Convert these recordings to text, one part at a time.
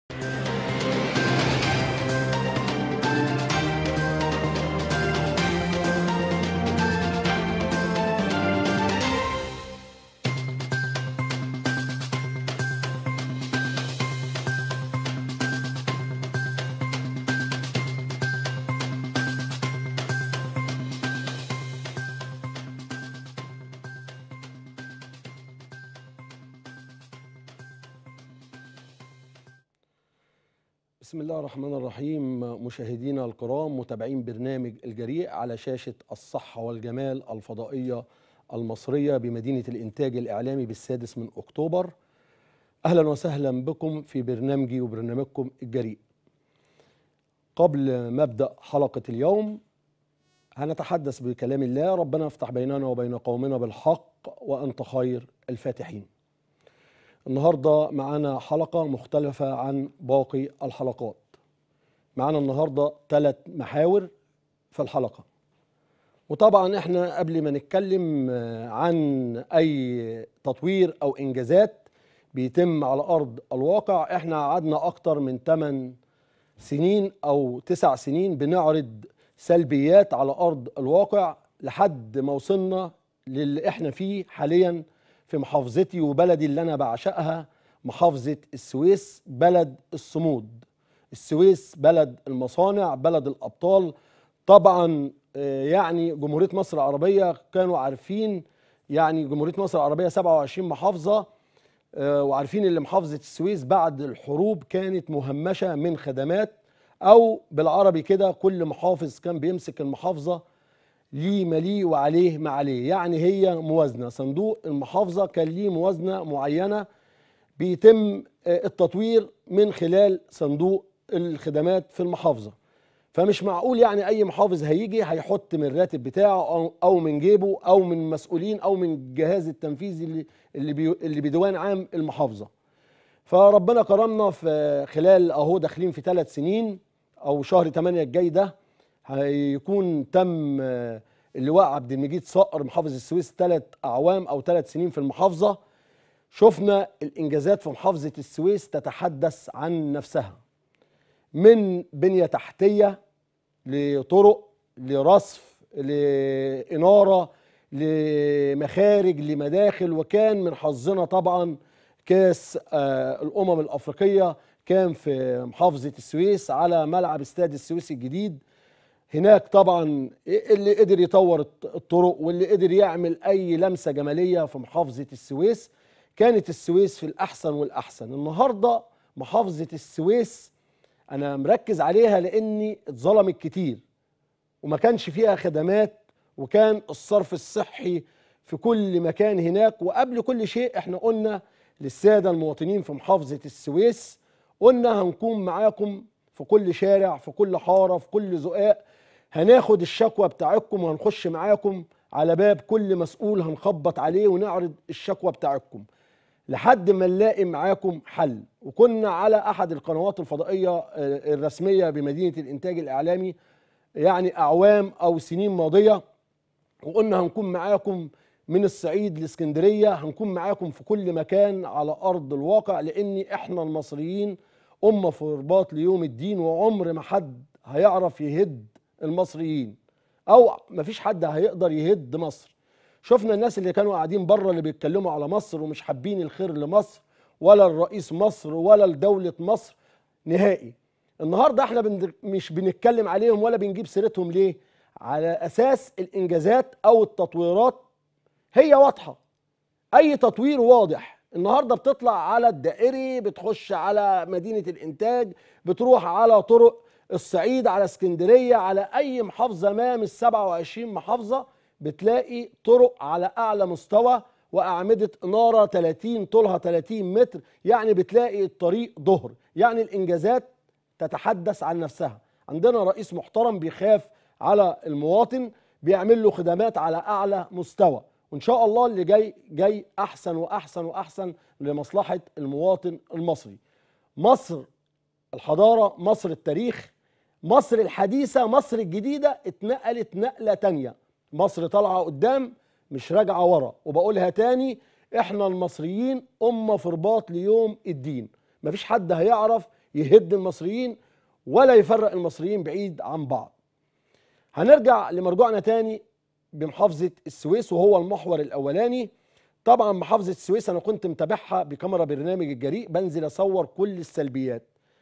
بسم الله الرحمن الرحيم. مشاهدينا الكرام، متابعين برنامج الجريء على شاشة الصحة والجمال الفضائية المصرية بمدينة الإنتاج الإعلامي بالسادس من أكتوبر. أهلا وسهلا بكم في برنامجي وبرنامجكم الجريء. قبل ما أبدأ حلقة اليوم هنتحدث بكلام الله: ربنا افتح بيننا وبين قومنا بالحق وأنت خير الفاتحين. النهاردة معانا حلقة مختلفة عن باقي الحلقات. معانا النهاردة 3 محاور في الحلقة، وطبعا احنا قبل ما نتكلم عن أي تطوير أو إنجازات بيتم على أرض الواقع، احنا قعدنا أكتر من 8 سنين أو 9 سنين بنعرض سلبيات على أرض الواقع لحد ما وصلنا للي احنا فيه حاليا في محافظتي وبلدي اللي أنا بعشقها، محافظة السويس، بلد الصمود. السويس بلد المصانع، بلد الأبطال. طبعا يعني جمهورية مصر العربية كانوا عارفين، يعني جمهورية مصر العربية 27 محافظة، وعارفين اللي محافظة السويس بعد الحروب كانت مهمشة من خدمات، أو بالعربي كده كل محافظ كان بيمسك المحافظة ليه ما ليه وعليه ما عليه، يعني هي موازنة. صندوق المحافظة كان ليه موازنة معينة بيتم التطوير من خلال صندوق الخدمات في المحافظة. فمش معقول يعني أي محافظ هيجي هيحط من الراتب بتاعه أو من جيبه أو من مسؤولين أو من الجهاز التنفيذي اللي بديوان عام المحافظة. فربنا كرمنا في خلال أهو داخلين في 3 سنين، أو شهر 8 الجاي ده هيكون تم اللواء عبد المجيد صقر محافظ السويس 3 أعوام أو 3 سنين في المحافظة. شفنا الإنجازات في محافظة السويس تتحدث عن نفسها، من بنية تحتية لطرق لرصف لإنارة لمخارج لمداخل. وكان من حظنا طبعا كاس الأمم الأفريقية كان في محافظة السويس على ملعب استاد السويس الجديد. هناك طبعا اللي قدر يطور الطرق واللي قدر يعمل أي لمسة جمالية في محافظة السويس، كانت السويس في الأحسن والأحسن. النهاردة محافظة السويس أنا مركز عليها لأني اتظلمت كتير وما كانش فيها خدمات، وكان الصرف الصحي في كل مكان هناك. وقبل كل شيء احنا قلنا للسادة المواطنين في محافظة السويس، قلنا هنكون معاكم في كل شارع، في كل حارة، في كل زقاق، هناخد الشكوى بتاعتكم وهنخش معاكم على باب كل مسؤول، هنخبط عليه ونعرض الشكوى بتاعتكم لحد ما نلاقي معاكم حل. وكنا على أحد القنوات الفضائية الرسمية بمدينة الإنتاج الإعلامي يعني أعوام أو سنين ماضية، وقلنا هنكون معاكم من الصعيد لاسكندرية، هنكون معاكم في كل مكان على أرض الواقع، لأن إحنا المصريين أمة في رباط ليوم الدين، وعمر ما حد هيعرف يهد المصريين، أو مفيش حد هيقدر يهد مصر. شفنا الناس اللي كانوا قاعدين بره اللي بيتكلموا على مصر ومش حابين الخير لمصر ولا الرئيس مصر ولا لدولة مصر نهائي. النهارده احنا مش بنتكلم عليهم ولا بنجيب سيرتهم. ليه؟ على اساس الانجازات او التطويرات هي واضحه، اي تطوير واضح. النهارده بتطلع على الدائري، بتخش على مدينه الانتاج، بتروح على طرق الصعيد، على اسكندريه، على اي محافظه ما من 27 محافظه، بتلاقي طرق على اعلى مستوى واعمده اناره 30 طولها 30 متر، يعني بتلاقي الطريق ظهر. يعني الانجازات تتحدث عن نفسها. عندنا رئيس محترم بيخاف على المواطن، بيعمل له خدمات على اعلى مستوى، وان شاء الله اللي جاي جاي احسن واحسن واحسن لمصلحه المواطن المصري. مصر الحضاره، مصر التاريخ، مصر الحديثه، مصر الجديده اتنقلت نقله تانيه. مصر طالعه قدام مش راجعه ورا. وبقولها تاني، احنا المصريين امه في رباط ليوم الدين. مفيش حد هيعرف يهد المصريين ولا يفرق المصريين بعيد عن بعض. هنرجع لمرجوعنا تاني بمحافظة السويس وهو المحور الأولاني. طبعا محافظة السويس أنا كنت متابعها بكاميرا برنامج الجريء، بنزل أصور كل السلبيات.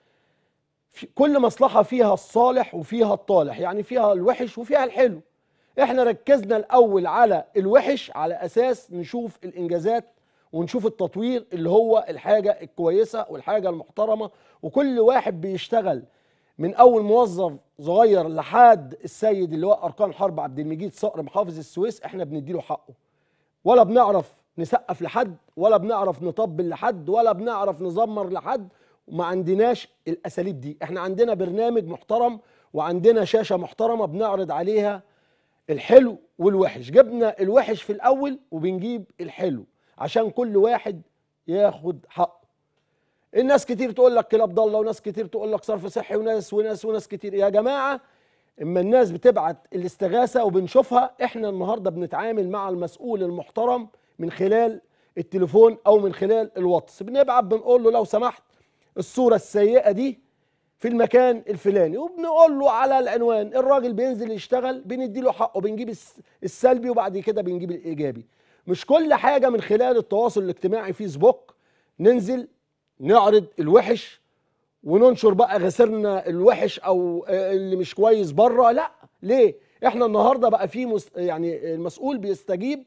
كل مصلحة فيها الصالح وفيها الطالح، يعني فيها الوحش وفيها الحلو. احنا ركزنا الأول على الوحش على أساس نشوف الإنجازات ونشوف التطوير اللي هو الحاجة الكويسة والحاجة المحترمة، وكل واحد بيشتغل من أول موظف صغير لحد السيد اللي هو أركان حرب عبد المجيد صقر محافظ السويس احنا بنديله حقه. ولا بنعرف نسقف لحد، ولا بنعرف نطبل لحد، ولا بنعرف نزمر لحد، وما عندناش الأساليب دي. احنا عندنا برنامج محترم وعندنا شاشة محترمة بنعرض عليها الحلو والوحش. جبنا الوحش في الأول وبنجيب الحلو عشان كل واحد ياخد حقه. الناس كتير تقول لك كلاب ضاله، وناس كتير تقول لك صرف صحي، وناس كتير. يا جماعه اما الناس بتبعت الاستغاثه وبنشوفها، احنا النهارده بنتعامل مع المسؤول المحترم من خلال التليفون او من خلال الواتس. بنبعت بنقول له لو سمحت الصوره السيئه دي في المكان الفلاني، وبنقول له على العنوان. الراجل بينزل يشتغل بندي له حقه، بنجيب السلبي وبعد كده بنجيب الايجابي. مش كل حاجه من خلال التواصل الاجتماعي فيسبوك ننزل نعرض الوحش وننشر بقى غسرنا الوحش او اللي مش كويس بره. لا، ليه؟ احنا النهارده بقى في يعني المسؤول بيستجيب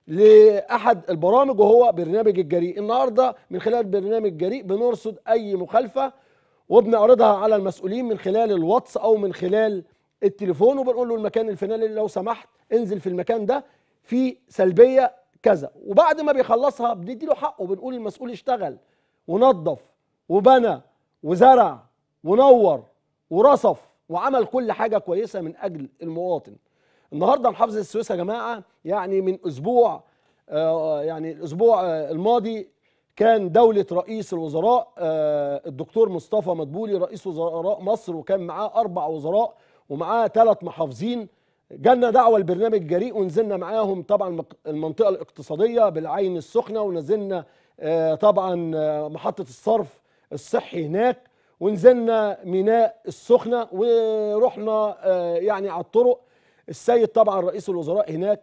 لاحد البرامج وهو برنامج الجريء. النهارده من خلال برنامج الجريء بنرصد اي مخالفه وبنعرضها على المسؤولين من خلال الواتس او من خلال التليفون، وبنقول له المكان الفلاني لو سمحت انزل في المكان ده في سلبيه كذا. وبعد ما بيخلصها بندي له حقه، بنقول المسؤول اشتغل ونظف وبنى وزرع ونور ورصف وعمل كل حاجه كويسه من اجل المواطن. النهارده محافظه السويس يا جماعه يعني من اسبوع يعني الاسبوع الماضي كان دولة رئيس الوزراء الدكتور مصطفى مدبولي رئيس وزراء مصر، وكان معاه 4 وزراء ومعاه 3 محافظين. جالنا دعوة لبرنامج جريء ونزلنا معاهم طبعا المنطقة الاقتصادية بالعين السخنة، ونزلنا طبعا محطة الصرف الصحي هناك، ونزلنا ميناء السخنة، ورحنا يعني على الطرق. السيد طبعا رئيس الوزراء هناك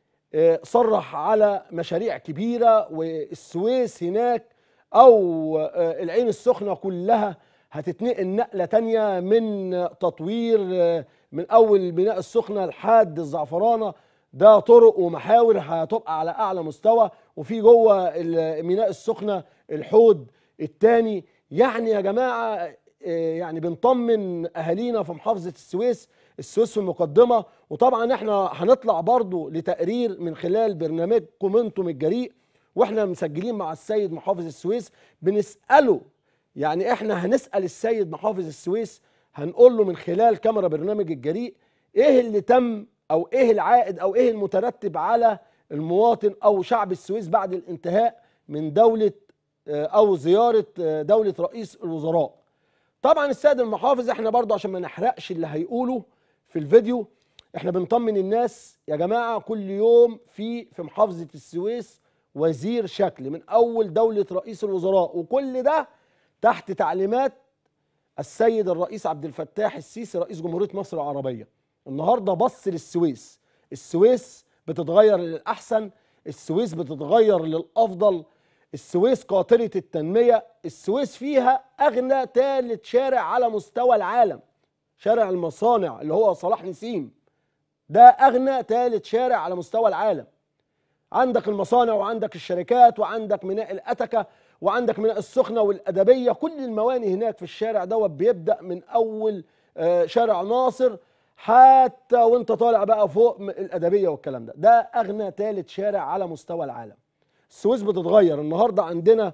صرح على مشاريع كبيرة، والسويس هناك أو العين السخنة كلها هتتنقل نقلة تانية من تطوير من أول ميناء السخنة لحد الزعفرانة. ده طرق ومحاور هتبقى على أعلى مستوى، وفي جوه ميناء السخنة الحوض التاني. يعني يا جماعة يعني بنطمن أهالينا في محافظة السويس. السويس في المقدمة. وطبعا احنا هنطلع برضو لتقرير من خلال برنامجكم انتم الجريء، واحنا مسجلين مع السيد محافظ السويس بنسأله. يعني احنا هنسأل السيد محافظ السويس، هنقول له من خلال كاميرا برنامج الجريء ايه اللي تم او ايه العائد او ايه المترتب على المواطن او شعب السويس بعد الانتهاء من دولة او زيارة دولة رئيس الوزراء. طبعا السيد المحافظ احنا برضو عشان ما نحرقش اللي هيقوله في الفيديو، احنا بنطمن الناس يا جماعة كل يوم في محافظة السويس وزير شكل من اول دولة رئيس الوزراء، وكل ده تحت تعليمات السيد الرئيس عبد الفتاح السيسي رئيس جمهورية مصر العربية. النهاردة بص للسويس، السويس بتتغير للأحسن، السويس بتتغير للأفضل، السويس قاطرة التنمية. السويس فيها أغنى 3 شارع على مستوى العالم، شارع المصانع اللي هو صلاح نسيم، ده أغنى 3 شارع على مستوى العالم. عندك المصانع وعندك الشركات وعندك ميناء الأتكة وعندك ميناء السخنة والأدبية، كل المواني هناك في الشارع دوت بيبدأ من أول شارع ناصر حتى وانت طالع بقى فوق الأدبية والكلام ده. ده أغنى 3 شارع على مستوى العالم. السويس بتتغير. النهاردة عندنا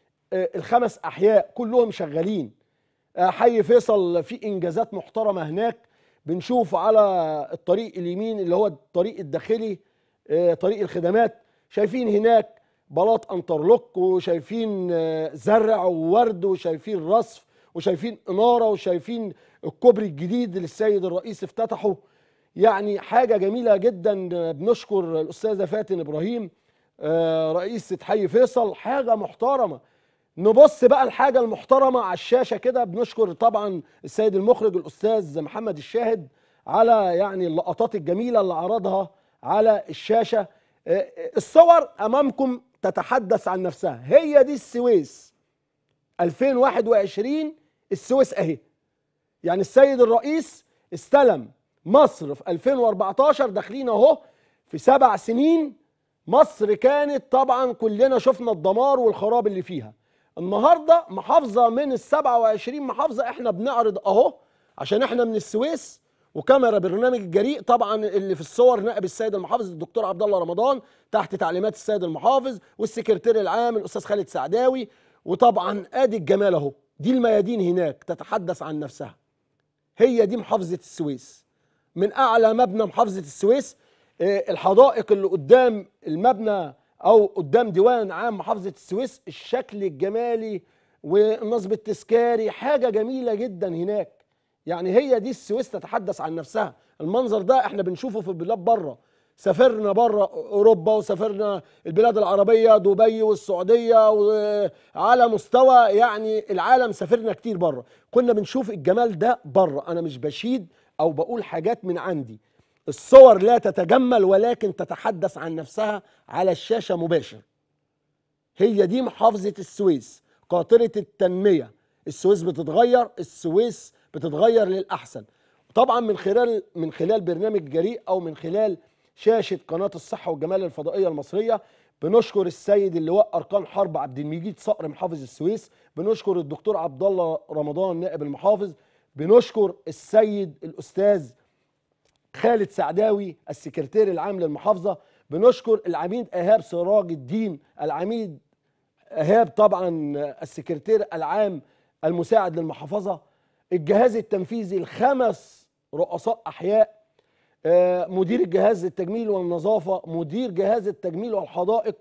ال5 أحياء كلهم شغالين. حي فيصل في إنجازات محترمة هناك. بنشوف على الطريق اليمين اللي هو الطريق الداخلي طريق الخدمات، شايفين هناك بلاط انترلوك، وشايفين زرع وورد، وشايفين رصف، وشايفين إنارة، وشايفين الكوبري الجديد اللي السيد الرئيس افتتحه. يعني حاجة جميلة جدا. بنشكر الأستاذة فاتن إبراهيم رئيسة حي فيصل، حاجة محترمة. نبص بقى الحاجة المحترمة على الشاشة كده. بنشكر طبعا السيد المخرج الأستاذ محمد الشاهد على يعني اللقطات الجميلة اللي عرضها على الشاشة. الصور أمامكم تتحدث عن نفسها. هي دي السويس 2021. السويس أهي. يعني السيد الرئيس استلم مصر في 2014، داخلين اهو في 7 سنين. مصر كانت طبعا كلنا شفنا الدمار والخراب اللي فيها. النهارده محافظه من ال 27 محافظه احنا بنعرض اهو، عشان احنا من السويس. وكاميرا برنامج الجريء طبعا اللي في الصور نائب السيد المحافظ الدكتور عبد الله رمضان تحت تعليمات السيد المحافظ، والسكرتير العام الاستاذ خالد سعداوي. وطبعا ادي الجمال اهو، دي الميادين هناك تتحدث عن نفسها. هي دي محافظة السويس. من أعلى مبنى محافظة السويس الحدائق اللي قدام المبنى أو قدام ديوان عام محافظة السويس، الشكل الجمالي والنصب التذكاري، حاجة جميلة جدا هناك. يعني هي دي السويس تتحدث عن نفسها. المنظر ده احنا بنشوفه في البلاد بره. سافرنا بره اوروبا وسافرنا البلاد العربيه، دبي والسعوديه، وعلى مستوى يعني العالم سافرنا كتير بره، كنا بنشوف الجمال ده بره. انا مش بشيد او بقول حاجات من عندي، الصور لا تتجمل ولكن تتحدث عن نفسها على الشاشه مباشر. هي دي محافظه السويس قاطره التنميه. السويس بتتغير، السويس بتتغير للاحسن. طبعا من خلال برنامج جريء او من خلال شاشه قناه الصحه والجمال الفضائيه المصريه، بنشكر السيد اللواء اركان حرب عبد المجيد صقر محافظ السويس، بنشكر الدكتور عبد الله رمضان نائب المحافظ، بنشكر السيد الاستاذ خالد سعداوي السكرتير العام للمحافظه، بنشكر العميد ايهاب سراج الدين، العميد ايهاب طبعا السكرتير العام المساعد للمحافظه، الجهاز التنفيذي الخمس رؤساء احياء، مدير الجهاز التجميل والنظافه، مدير جهاز التجميل والحدائق،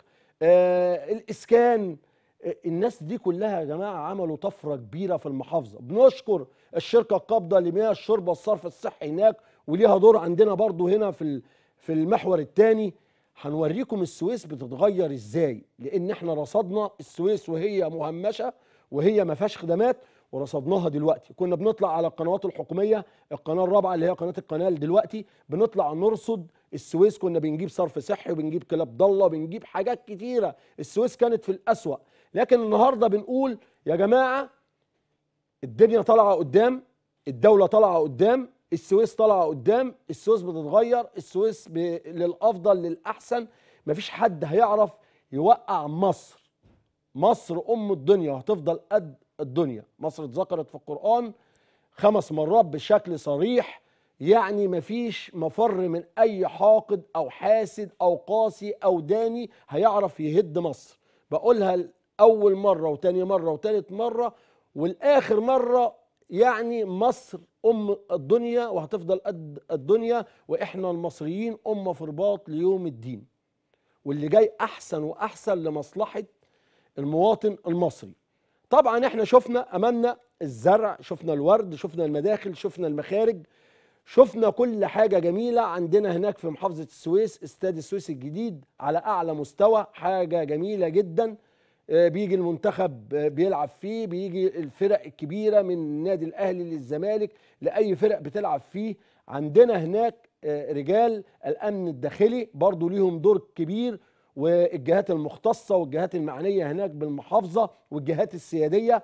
الاسكان. الناس دي كلها يا جماعه عملوا طفره كبيره في المحافظه. بنشكر الشركه القابضه لمياه الشرب والصرف الصحي هناك، وليها دور عندنا برضو هنا في المحور الثاني. هنوريكم السويس بتتغير ازاي، لان احنا رصدنا السويس وهي مهمشه وهي ما فيهاش خدمات، ورصدناها دلوقتي. كنا بنطلع على القنوات الحكوميه، القناه الرابعه اللي هي قناه القنال، دلوقتي بنطلع نرصد السويس. كنا بنجيب صرف صحي وبنجيب كلاب ضاله وبنجيب حاجات كتيره. السويس كانت في الأسوأ، لكن النهارده بنقول يا جماعه الدنيا طالعه قدام، الدوله طالعه قدام، السويس طالعه قدام، السويس بتتغير، السويس للافضل للاحسن. مفيش حد هيعرف يوقع مصر. مصر ام الدنيا وهتفضل قد الدنيا. مصر اتذكرت في القرآن 5 مرات بشكل صريح. يعني مفيش مفر من اي حاقد او حاسد او قاسي او داني هيعرف يهد مصر. بقولها اول مره وتاني مره وتالت مره والاخر مره، يعني مصر ام الدنيا وهتفضل قد الدنيا، واحنا المصريين امه في رباط ليوم الدين، واللي جاي احسن واحسن لمصلحه المواطن المصري. طبعا احنا شفنا امامنا الزرع، شفنا الورد، شفنا المداخل، شفنا المخارج، شفنا كل حاجة جميلة عندنا هناك في محافظة السويس. استاد السويس الجديد على أعلى مستوى، حاجة جميلة جدا. بيجي المنتخب بيلعب فيه، بيجي الفرق الكبيرة من النادي الأهلي للزمالك لأي فرق بتلعب فيه. عندنا هناك رجال الأمن الداخلي برضو ليهم دور كبير، والجهات المختصة والجهات المعنية هناك بالمحافظة والجهات السيادية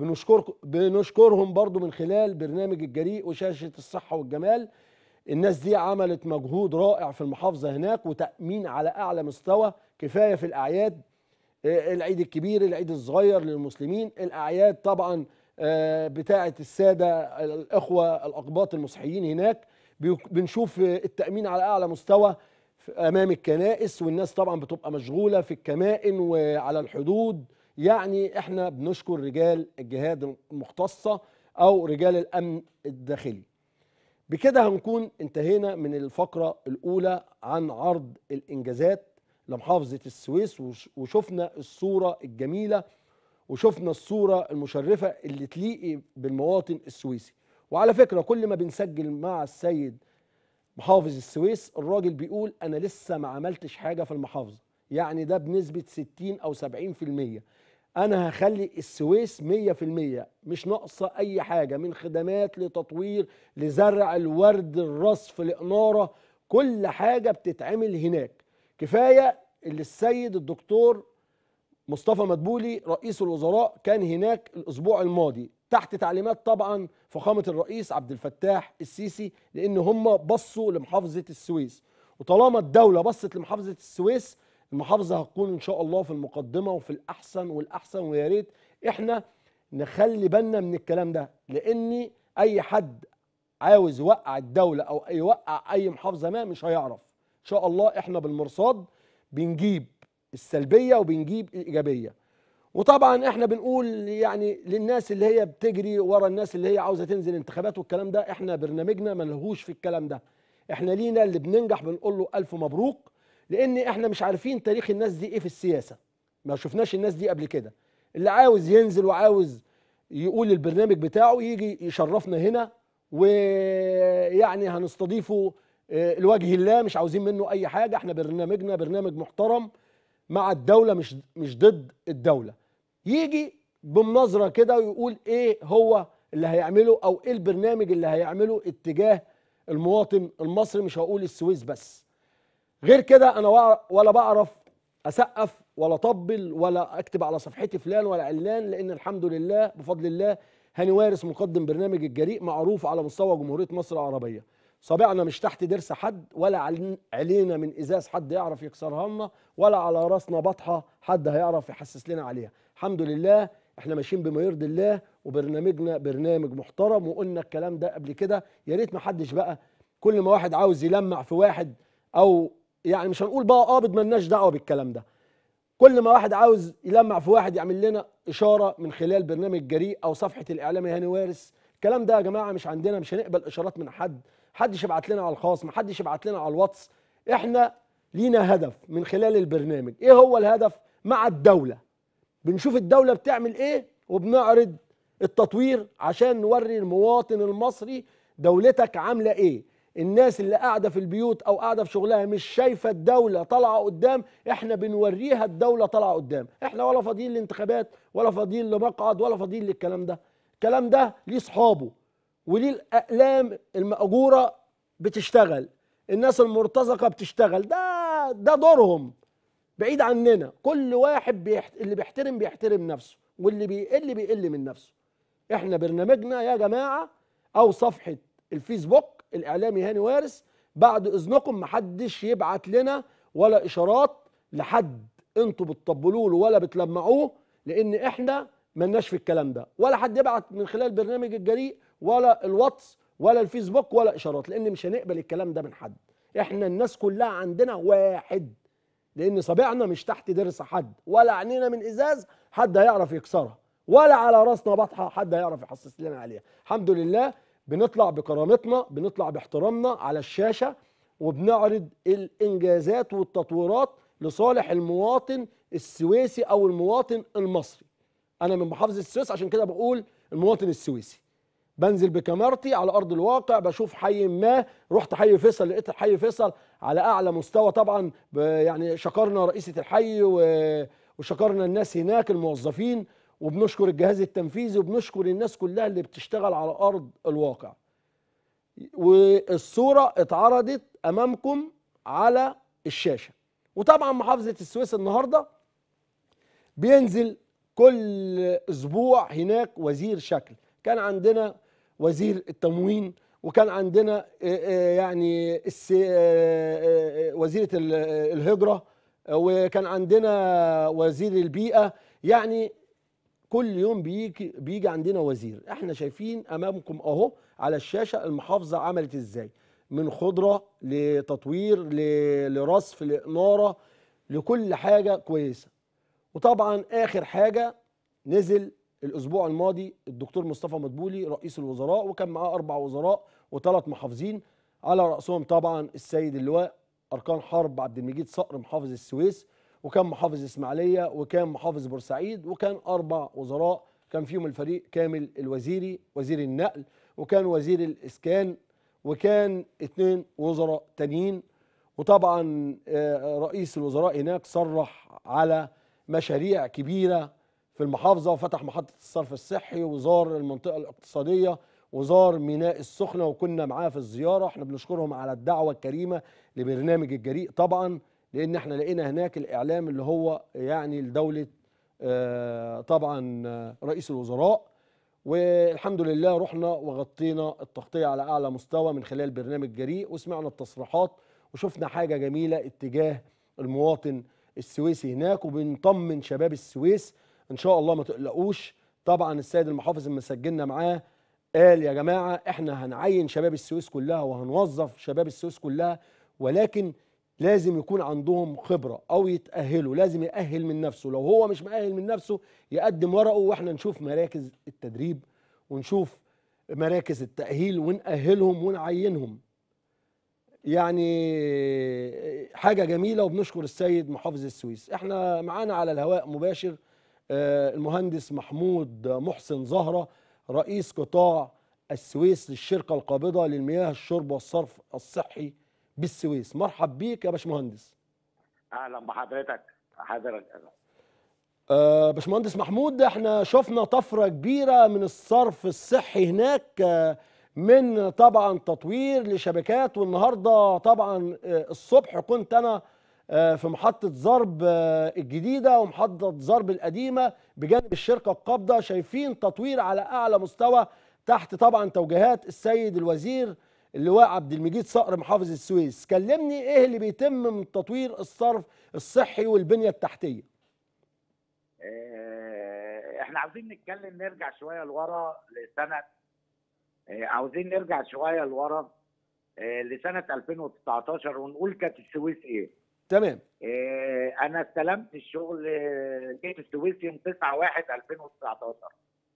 بنشكرهم برضو من خلال برنامج الجريء وشاشة الصحة والجمال. الناس دي عملت مجهود رائع في المحافظة هناك، وتأمين على أعلى مستوى. كفاية في الأعياد، العيد الكبير، العيد الصغير للمسلمين، الأعياد طبعا بتاعة السادة الأخوة الأقباط المسيحيين هناك، بنشوف التأمين على أعلى مستوى أمام الكنائس، والناس طبعا بتبقى مشغولة في الكمائن وعلى الحدود. يعني احنا بنشكر رجال الجهات المختصة أو رجال الأمن الداخلي. بكده هنكون انتهينا من الفقرة الأولى عن عرض الإنجازات لمحافظة السويس، وشفنا الصورة الجميلة وشفنا الصورة المشرفة اللي تليق بالمواطن السويسي. وعلى فكرة كل ما بنسجل مع السيد محافظ السويس الراجل بيقول أنا لسه ما عملتش حاجة في المحافظة، يعني ده بنسبة 60 أو 70%. انا هخلي السويس 100% مش ناقصه اي حاجه، من خدمات لتطوير لزرع الورد الرصف الاناره، كل حاجه بتتعمل هناك. كفايه اللي السيد الدكتور مصطفى مدبولي رئيس الوزراء كان هناك الاسبوع الماضي تحت تعليمات طبعا فخامه الرئيس عبد الفتاح السيسي، لان هم بصوا لمحافظه السويس. وطالما الدوله بصت لمحافظه السويس، المحافظه هتكون ان شاء الله في المقدمه وفي الاحسن والاحسن. ويا ريت احنا نخلي بالنا من الكلام ده، لان اي حد عاوز يوقع الدوله او يوقع اي محافظه ما مش هيعرف. ان شاء الله احنا بالمرصاد بنجيب السلبيه وبنجيب الايجابيه. وطبعا احنا بنقول يعني للناس اللي هي بتجري ورا الناس اللي هي عاوزه تنزل انتخابات والكلام ده، احنا برنامجنا ملهوش في الكلام ده. احنا لينا اللي بننجح بنقول له الف مبروك، لان احنا مش عارفين تاريخ الناس دي ايه في السياسه، ما شفناش الناس دي قبل كده. اللي عاوز ينزل وعاوز يقول البرنامج بتاعه يجي يشرفنا هنا، ويعني هنستضيفه لوجه الله، مش عاوزين منه اي حاجه. احنا برنامجنا برنامج محترم مع الدوله، مش ضد الدوله. يجي بمناظره كده ويقول ايه هو اللي هيعمله او ايه البرنامج اللي هيعمله اتجاه المواطن المصري، مش هقول السويس بس. غير كده انا ولا بعرف اسقف ولا اطبل ولا اكتب على صفحتي فلان ولا علان، لان الحمد لله بفضل الله هاني وارث مقدم برنامج الجريء معروف على مستوى جمهوريه مصر العربيه. صابعنا مش تحت ضرس حد، ولا علينا من ازاز حد يعرف يكسرها لنا، ولا على راسنا بطحه حد هيعرف يحسس لنا عليها. الحمد لله احنا ماشيين بما يرضي الله، وبرنامجنا برنامج محترم، وقلنا الكلام ده قبل كده. يا ريت ما حدش بقى كل ما واحد عاوز يلمع في واحد، او يعني مش هنقول بقى قابض، مالناش دعوه بالكلام ده. كل ما واحد عاوز يلمع في واحد يعمل لنا اشاره من خلال برنامج جريء او صفحه الاعلامي هاني وارث. الكلام ده يا جماعه مش عندنا، مش هنقبل اشارات من حد. محدش يبعت لنا على الخاص، محدش يبعت لنا على الواتس. احنا لينا هدف من خلال البرنامج. ايه هو الهدف؟ مع الدوله بنشوف الدوله بتعمل ايه وبنعرض التطوير عشان نوري المواطن المصري دولتك عامله ايه. الناس اللي قاعده في البيوت او قاعده في شغلها مش شايفه الدوله طالعه قدام، احنا بنوريها الدوله طالعه قدام. احنا ولا فاضيين لانتخابات ولا فاضيين لمقعد ولا فاضيين للكلام ده. الكلام ده ليه اصحابه وليه الاقلام المأجوره بتشتغل، الناس المرتزقه بتشتغل، ده دورهم بعيد عننا. كل واحد اللي بيحترم نفسه، واللي بيقل من نفسه. احنا برنامجنا يا جماعه او صفحه الفيسبوك الاعلامي هاني وارث، بعد اذنكم محدش يبعت لنا ولا اشارات لحد انتوا بتطبلوا له ولا بتلمعوه، لان احنا ملناش في الكلام ده. ولا حد يبعت من خلال برنامج الجريء ولا الواتس ولا الفيسبوك ولا اشارات، لان مش هنقبل الكلام ده من حد. احنا الناس كلها عندنا واحد، لان صابعنا مش تحت ضرس حد، ولا عينينا من ازاز حد هيعرف يكسرها، ولا على راسنا بطحه حد هيعرف يحسس لنا عليها. الحمد لله بنطلع بكرامتنا، بنطلع باحترامنا على الشاشه، وبنعرض الانجازات والتطويرات لصالح المواطن السويسي او المواطن المصري. انا من محافظه السويس، عشان كده بقول المواطن السويسي. بنزل بكاميرتي على ارض الواقع، بشوف حي ما، رحت حي فيصل لقيت حي فيصل على اعلى مستوى طبعا. يعني شكرنا رئيسة الحي وشكرنا الناس هناك الموظفين، وبنشكر الجهاز التنفيذي، وبنشكر الناس كلها اللي بتشتغل على ارض الواقع. والصورة اتعرضت امامكم على الشاشة. وطبعا محافظة السويس النهاردة بينزل كل اسبوع هناك وزير شكل. كان عندنا وزير التموين، وكان عندنا يعني وزيرة الهجرة، وكان عندنا وزير البيئة. يعني كل يوم بيجي عندنا وزير. احنا شايفين امامكم اهو على الشاشة المحافظة عملت ازاي، من خضرة لتطوير لرصف لإنارة لكل حاجة كويسة. وطبعا اخر حاجة نزل الاسبوع الماضي الدكتور مصطفى مدبولي رئيس الوزراء، وكان معاه 4 وزراء و3 محافظين، على رأسهم طبعا السيد اللواء أركان حرب عبد المجيد صقر محافظ السويس، وكان محافظ اسماعيلية، وكان محافظ بورسعيد، وكان 4 وزراء كان فيهم الفريق كامل الوزيري وزير النقل، وكان وزير الإسكان، وكان 2 وزراء تانيين. وطبعا رئيس الوزراء هناك صرح على مشاريع كبيرة في المحافظه وفتح محطه الصرف الصحي، وزار المنطقه الاقتصاديه، وزار ميناء السخنه، وكنا معاه في الزياره. احنا بنشكرهم على الدعوه الكريمه لبرنامج الجريء طبعا، لان احنا لقينا هناك الاعلام اللي هو يعني لدوله طبعا رئيس الوزراء. والحمد لله رحنا وغطينا التغطيه على اعلى مستوى من خلال برنامج جريء، وسمعنا التصريحات وشفنا حاجه جميله اتجاه المواطن السويسي هناك، وبنطمن شباب السويس ان شاء الله ما تقلقوش. طبعا السيد المحافظ اللي مسجلنا معاه قال يا جماعه احنا هنعين شباب السويس كلها وهنوظف شباب السويس كلها، ولكن لازم يكون عندهم خبره او يتاهلوا، لازم يأهل من نفسه، لو هو مش مأهل من نفسه يقدم ورقه، واحنا نشوف مراكز التدريب ونشوف مراكز التأهيل ونأهلهم ونعينهم. يعني حاجة جميلة، وبنشكر السيد محافظ السويس. احنا معانا على الهواء مباشر المهندس محمود محسن زهرة، رئيس قطاع السويس للشركة القابضة للمياه الشرب والصرف الصحي بالسويس. مرحب بيك يا باشمهندس. اهلا بحضرتك. باشمهندس محمود، احنا شفنا طفرة كبيرة من الصرف الصحي هناك، من طبعا تطوير لشبكات، والنهارده طبعا الصبح كنت انا في محطة زرب الجديدة ومحطة زرب القديمة بجانب الشركة القابضة، شايفين تطوير على اعلى مستوى تحت طبعا توجيهات السيد الوزير اللواء عبد المجيد صقر محافظ السويس. كلمني ايه اللي بيتم من تطوير الصرف الصحي والبنية التحتية؟ احنا عاوزين نتكلم، نرجع شويه لورا لسنه عاوزين نرجع شويه لورا لسنه 2019 ونقول كانت السويس ايه. تمام. انا استلمت الشغل، جيت السويس يوم 9/1/2019.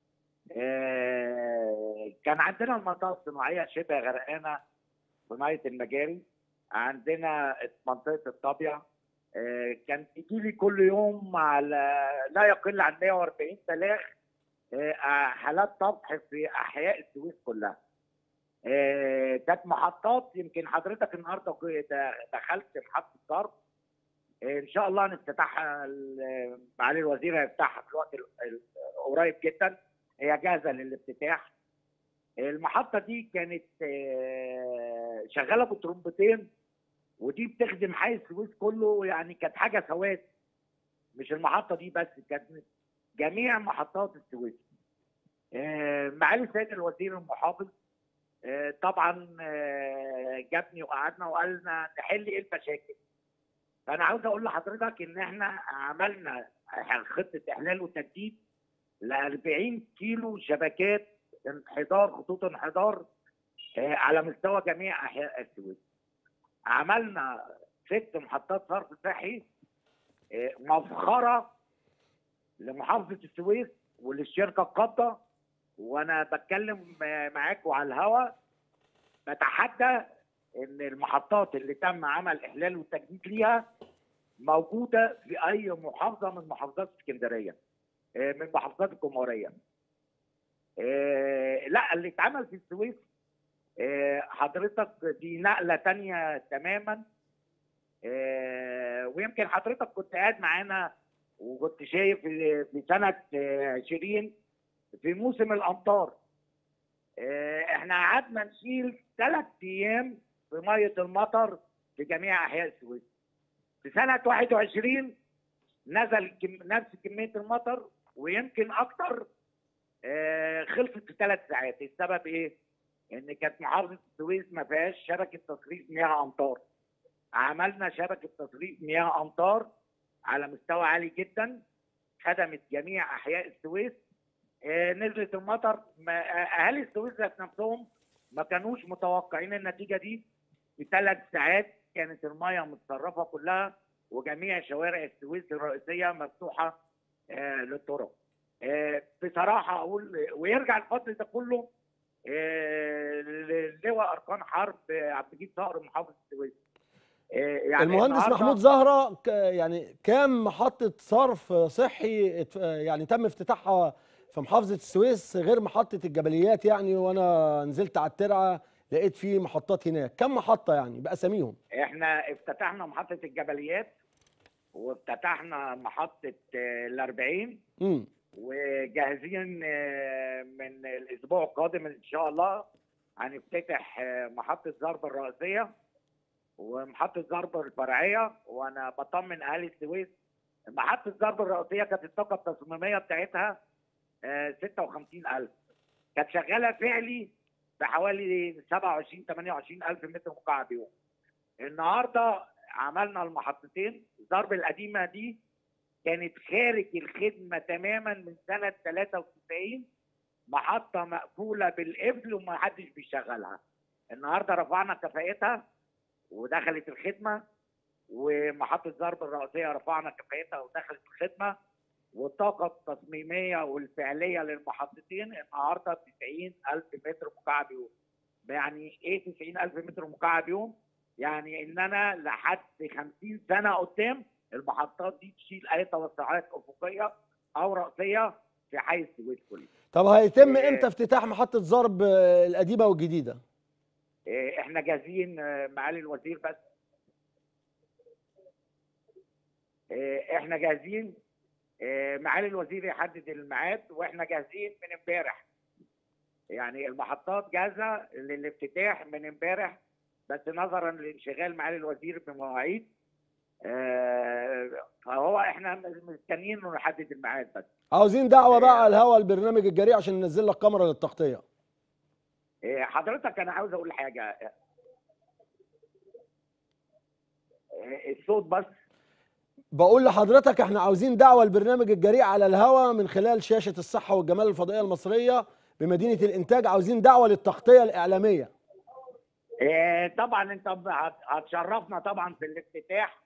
كان عندنا المنطقه الصناعيه شبه غرقانه بميه المجاري، عندنا منطقه الطابيه كان بيجي لي كل يوم على لا يقل عن 140 بلاغ حالات طفح في احياء السويس كلها. كانت محطات، يمكن حضرتك النهارده دخلت محطه ضرب ان شاء الله هنفتتحها، معالي الوزير هيفتحها في الوقت قريب جدا، هي جاهزه للافتتاح. المحطه دي كانت شغاله بترمبتين، ودي بتخدم حي السويس كله، يعني كانت حاجه سواد، مش المحطه دي بس، كانت جميع محطات السويس. معالي السيد الوزير المحافظ طبعا جابني وقعدنا وقالنا نحل ايه المشاكل. فانا عاوز اقول لحضرتك ان احنا عملنا خطه احلال وتجديد ل 40 كيلو شبكات انحدار، خطوط انحدار على مستوى جميع احياء السويس. عملنا 6 محطات صرف صحي، مفخره لمحافظه السويس وللشركه القابضه. وانا بتكلم معاكم على الهوا بتحدى ان المحطات اللي تم عمل احلال وتجديد ليها موجوده في اي محافظه من محافظات اسكندريه، من محافظات الجمهوريه. لا، اللي اتعمل في السويس حضرتك دي نقله تانية تماما. ويمكن حضرتك كنت قاعد معانا وكنت شايف في سنه 20 في موسم الامطار احنا قعدنا نشيل 3 ايام في ميه المطر في جميع احياء السويس. في سنه 21 نزل نفس كميه المطر ويمكن اكتر، خلصت في 3 ساعات. السبب ايه؟ ان كانت محافظه السويس ما فيهاش شبكه تصريف مياه امطار. عملنا شبكه تصريف مياه امطار على مستوى عالي جدا، خدمت جميع احياء السويس. نزلت المطر، اهالي السويس ذات نفسهم ما كانوش متوقعين النتيجه دي. في 3 ساعات كانت المياه متصرفه كلها، وجميع شوارع السويس الرئيسيه مفتوحه للطرق. بصراحه اقول، ويرجع الفضل ده كله للواء اركان حرب عبد المجيد صقر محافظ السويس. يعني المهندس محمود زهرة، يعني كام محطة صرف صحي يعني تم افتتاحها في محافظة السويس غير محطة الجبليات؟ يعني وانا نزلت على الترعة لقيت في محطات هناك، كم محطة يعني بأساميهم؟ احنا افتتحنا محطة الجبليات، وافتتحنا محطة ال40، وجاهزين من الاسبوع القادم ان شاء الله هنفتتح محطه ضرب الرئيسيه ومحطه ضرب الفرعيه. وانا بطمن اهالي السويس، محطه ضرب الرئيسيه كانت الطاقه التصميميه بتاعتها 56,000، كانت شغاله فعلي بحوالي 27 28 الف متر مكعب يوم. النهارده عملنا المحطتين. ضرب القديمه دي كانت خارج الخدمه تماما من سنه 93، محطه مقفوله بالقفل وما حدش بيشغلها. النهارده رفعنا كفاءتها ودخلت الخدمه، ومحطه ضرب الرئيسيه رفعنا كفاءتها ودخلت الخدمه، والطاقه التصميميه والفعليه للمحطتين النهارده 90,000 متر مكعب يوم. يعني ايه 90,000 متر مكعب يوم؟ يعني ان انا لحد 50 سنه قدام المحطات دي تشيل اي توسعات افقيه او راسيه في حي السويس كله. طب هيتم امتى افتتاح محطه ضرب القديمه والجديده؟ احنا جاهزين معالي الوزير، بس احنا جاهزين. معالي الوزير يحدد الميعاد واحنا جاهزين من امبارح. يعني المحطات جاهزه للافتتاح من امبارح، بس نظرا لانشغال معالي الوزير بمواعيد فهو احنا مستنيين انه نحدد الميعاد بس. عاوزين دعوه بقى على الهوا البرنامج الجريء عشان ننزل لك كاميرا للتغطيه. حضرتك انا عاوز اقول حاجه، الصوت بس. بقول لحضرتك احنا عاوزين دعوه البرنامج الجريء على الهوا من خلال شاشه الصحه والجمال الفضائيه المصريه بمدينه الانتاج، عاوزين دعوه للتغطيه الاعلاميه. طبعا انت هتشرفنا طبعا في الافتتاح.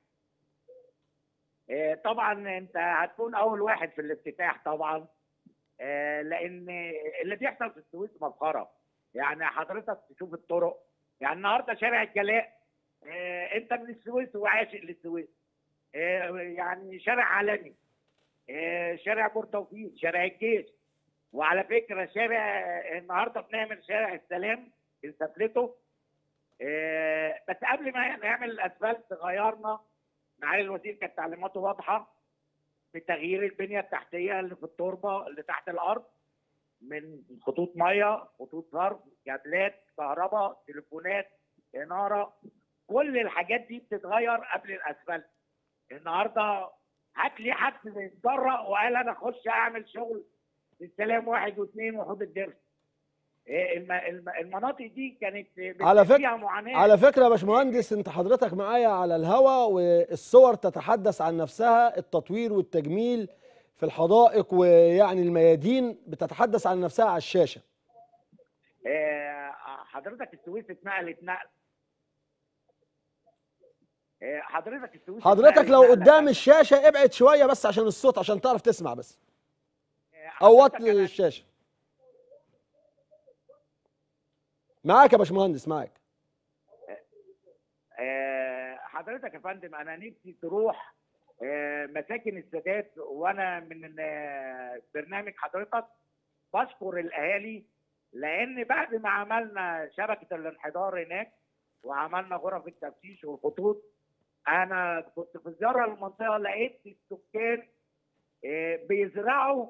طبعا انت هتكون اول واحد في الافتتاح طبعا، لان اللي بيحصل في السويس مسخره. يعني حضرتك تشوف الطرق، يعني النهارده شارع الجلاء انت من السويس وعاشق للسويس، يعني شارع عالمي، شارع بورتوفيق، شارع الجيش. وعلى فكره شارع النهارده بنعمل شارع السلام بنسفلته. بس قبل ما نعمل الاسفلت غيرنا، معالي الوزير كانت تعليماته واضحه بتغيير البنيه التحتيه اللي في التربه اللي تحت الارض، من خطوط ميه، خطوط صرف، كابلات كهرباء، تليفونات، اناره، كل الحاجات دي بتتغير قبل الاسفلت. النهارده هات لي حد اتجرأ وقال انا اخش اعمل شغل في السلام واحد واثنين وحوض الدرس. المناطق دي كانت فيها معاناه. على فكره يا باشمهندس، انت حضرتك معايا على الهوا والصور تتحدث عن نفسها، التطوير والتجميل في الحدائق ويعني الميادين بتتحدث عن نفسها على الشاشه. حضرتك السويس اتنقلت نقل. حضرتك السويس حضرتك لو قدام الشاشه ابعد شويه بس عشان الصوت، عشان تعرف تسمع بس، او وطي الشاشه. معاك يا باشمهندس، معاك. حضرتك يا فندم انا نفسي تروح مساكن السادات، وانا من برنامج حضرتك بشكر الاهالي، لان بعد ما عملنا شبكه الانحدار هناك وعملنا غرف التفتيش والخطوط، انا كنت في زياره للمنطقه لقيت السكان بيزرعوا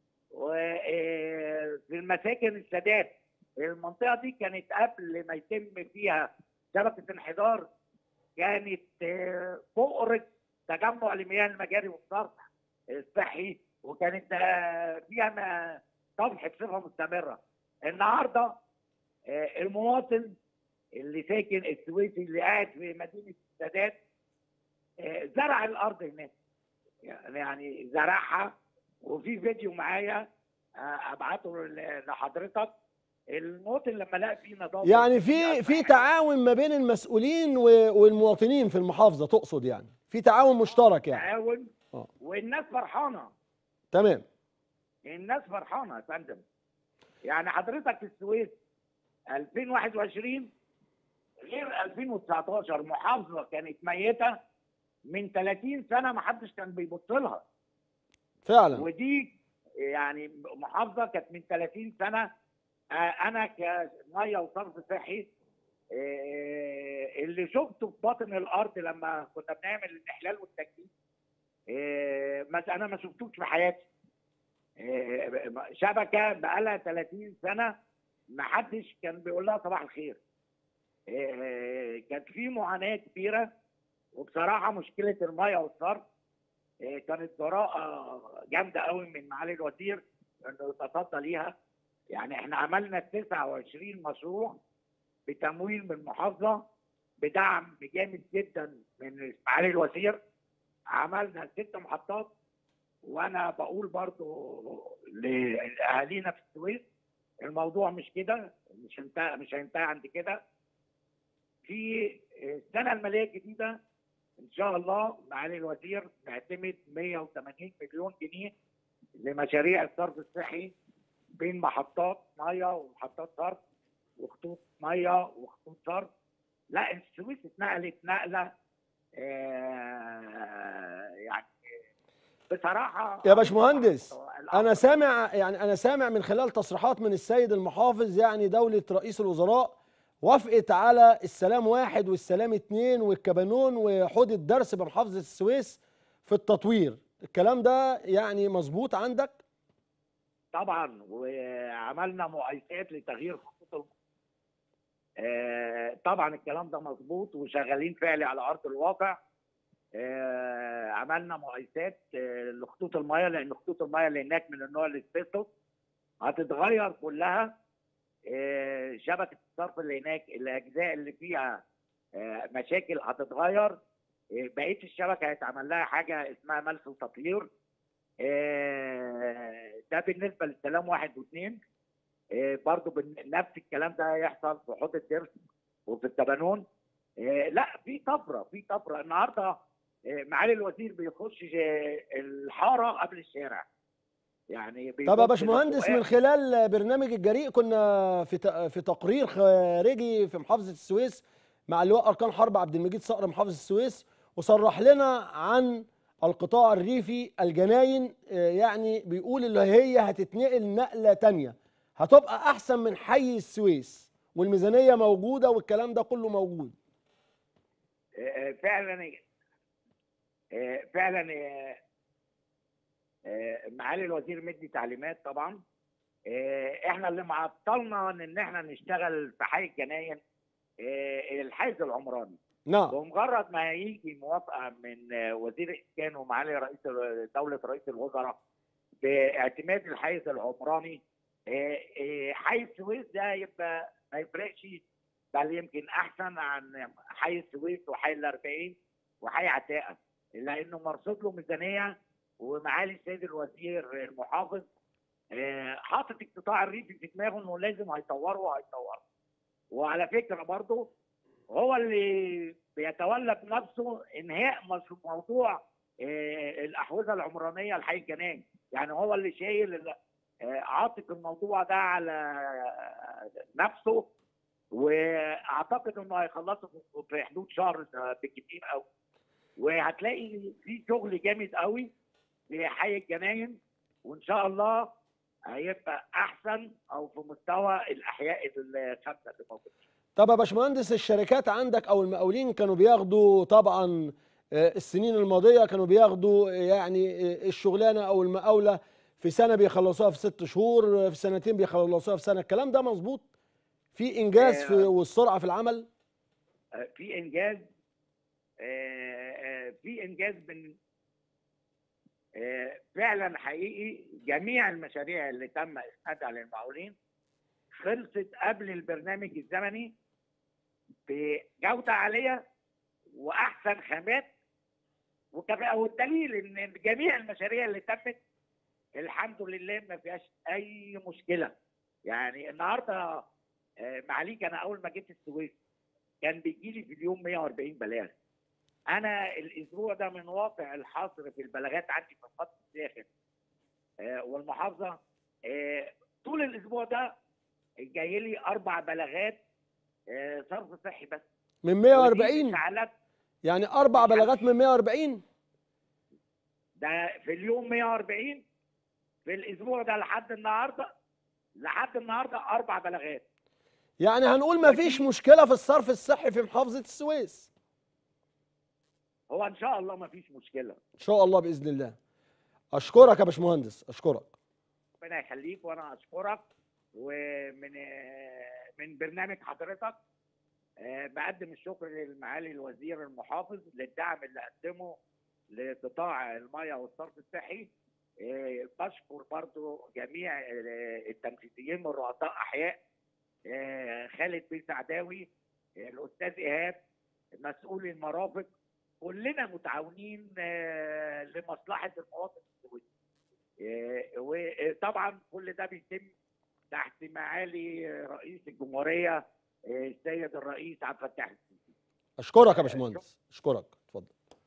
في المساكن السادات. المنطقه دي كانت قبل ما يتم فيها شبكه انحدار كانت فقره تجمع لمياه المجاري والصرف الصحي، وكانت فيها طفح بصفه مستمره. النهارده المواطن اللي ساكن السويسي اللي قاعد في مدينه السادات زرع الارض هناك، يعني زرعها، وفي فيديو معايا ابعته لحضرتك. المواطن لما لقى فيه نظافه، يعني في تعاون ما بين المسؤولين والمواطنين في المحافظه، تقصد يعني في تعاون مشترك يعني؟ تعاون والناس فرحانه. تمام. الناس فرحانه يا فندم. يعني حضرتك السويس 2021 غير 2019، محافظه كانت ميته من 30 سنه ما حدش كان بيبص لها فعلا. ودي يعني محافظه كانت من 30 سنه. انا كميه وصرف صحي اللي شفته في باطن الارض لما كنا بنعمل الاحلال والتجديد انا ما شفتوش في حياتي. شبكه بقالها 30 سنه ما حدش كان بيقول لها صباح الخير. كانت في معاناه كبيره، وبصراحه مشكله الميه والصرف كانت جراءه جامده قوي من معالي الوزير انه يتصدى ليها. يعني احنا عملنا 29 مشروع بتمويل من المحافظه بدعم جامد جدا من معالي الوزير. عملنا 6 محطات، وانا بقول برضو لاهالينا في السويس الموضوع مش كده، مش هينتهي عند كده. في السنه الماليه الجديده ان شاء الله معالي الوزير معتمد 180 مليون جنيه لمشاريع الصرف الصحي بين محطات ميه ومحطات صرف وخطوط ميه وخطوط صرف. لا السويس اتنقلت نقله يعني بصراحه يا باشمهندس، انا سامع من خلال تصريحات من السيد المحافظ، يعني دولة رئيس الوزراء وافقت على السلام 1 والسلام 2 والكبانون وحوض الدرس بمحافظة السويس في التطوير. الكلام ده يعني مظبوط عندك؟ طبعا، وعملنا مقايسات لتغيير خطوط طبعا الكلام ده مظبوط وشغالين فعلي على ارض الواقع. عملنا مقايسات لخطوط الميه، لان خطوط الميه اللي هناك من النوع الاسبيستوس هتتغير كلها. شبكه الصرف اللي هناك الاجزاء اللي فيها مشاكل هتتغير. بقيه الشبكه هيتعمل لها حاجه اسمها ملف وتطهير. ده بالنسبه للسلام 1 و2. برضو نفس الكلام ده هيحصل في حوض الدرس وفي التبانون. لا في طفره النهارده. معالي الوزير بيخش الحاره قبل الشارع. يعني طب يا باشمهندس، من خلال برنامج الجريء كنا في تقرير خارجي في محافظة السويس مع اللواء أركان حرب عبد المجيد صقر محافظ السويس، وصرح لنا عن القطاع الريفي الجناين. يعني بيقول اللي هي هتتنقل نقلة تانية هتبقى أحسن من حي السويس، والميزانية موجودة والكلام ده كله موجود. فعلا فعلا معالي الوزير مدي تعليمات. طبعا احنا اللي معطلنا ان احنا نشتغل في حي الجناين الحيز العمراني. نعم. بمجرد ما هيجي موافقه من وزير الاسكان ومعالي رئيس دوله رئيس الوزراء باعتماد الحيز العمراني، حي السويس ده يبقى ما يفرقش، بل يمكن احسن عن حي السويس وحي ال40 وحي عتاقه، لانه مرصود له ميزانيه. ومعالي السيد الوزير المحافظ حاطط القطاع الريفي في دماغه انه لازم هيطوره. وعلى فكره برضه هو اللي بيتولى بنفسه انهاء موضوع الاحوزه العمرانيه لحي الجناين. يعني هو اللي شايل عاطف الموضوع ده على نفسه، واعتقد انه هيخلصه في حدود شهر بالكتير قوي. وهتلاقي في شغل جامد قوي في حي الجناين، وان شاء الله هيبقى احسن او في مستوى الاحياء الخمسه اللي موجودين. طب يا باشمهندس، الشركات عندك او المقاولين كانوا بياخدوا طبعا السنين الماضيه كانوا بياخدوا يعني الشغلانه او المقاوله في سنه بيخلصوها في 6 شهور، في سنتين بيخلصوها في سنه. الكلام ده مظبوط؟ في انجاز والسرعه في العمل؟ في انجاز. في انجاز من فعلا حقيقي. جميع المشاريع اللي تم اسنادها للمقاولين خلصت قبل البرنامج الزمني بجوده عاليه واحسن خامات وكفاءه. والدليل ان جميع المشاريع اللي تمت الحمد لله ما فيهاش اي مشكله. يعني النهارده معاليك، انا اول ما جيت السويس كان بيجي لي في اليوم 140 بلاغ. انا الاسبوع ده من واقع الحصر في البلاغات عندي في الخط الداخل والمحافظه، طول الاسبوع ده جاي لي 4 بلاغات صرف صحي بس من 140. يعني 4 بلاغات من 140 ده في اليوم 140. في الاسبوع ده لحد النهارده 4 بلاغات. يعني هنقول ما فيش مشكله في الصرف الصحي في محافظه السويس. هو ان شاء الله ما فيش مشكله، ان شاء الله باذن الله. اشكرك يا باشمهندس، اشكرك. ربنا يخليك، وانا اشكرك. ومن برنامج حضرتك بقدم الشكر للمعالي الوزير المحافظ للدعم اللي قدمه لقطاع المياه والصرف الصحي. بشكر برضو جميع التنفيذيين من رؤساء احياء، خالد بن سعداوي، الاستاذ ايهاب، مسؤول المرافق، كلنا متعاونين لمصلحه المواطن السويسي. وطبعا كل ده بيتم تحت معالي رئيس الجمهوريه السيد الرئيس عبد الفتاح السيسي. اشكرك يا باشمهندس، اشكرك، اتفضل.